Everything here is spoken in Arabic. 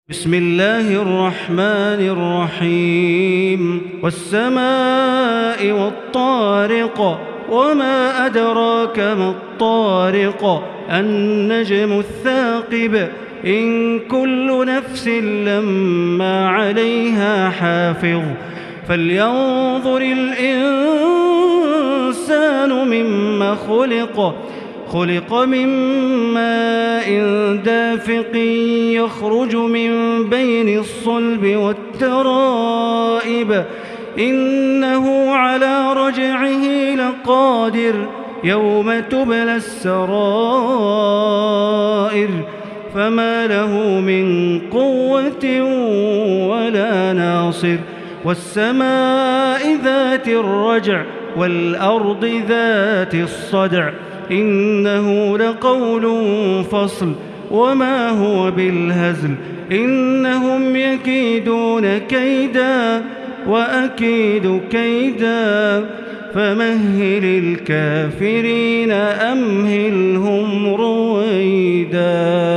بسم الله الرحمن الرحيم والسماء والطارق وما أدراك ما الطارق النجم الثاقب إن كل نفس لما عليها حافظ فلينظر الإنسان مما خلق من ماء دافق يخرج من بين الصلب والترائب إنه على رجعه لقادر يوم تبلى السرائر فما له من قوة ولا ناصر والسماء ذات الرجع والأرض ذات الصدع إنه لقول فصل وما هو بالهزل إنهم يكيدون كيدا وأكيد كيدا فمهل الكافرين أمهلهم رويدا.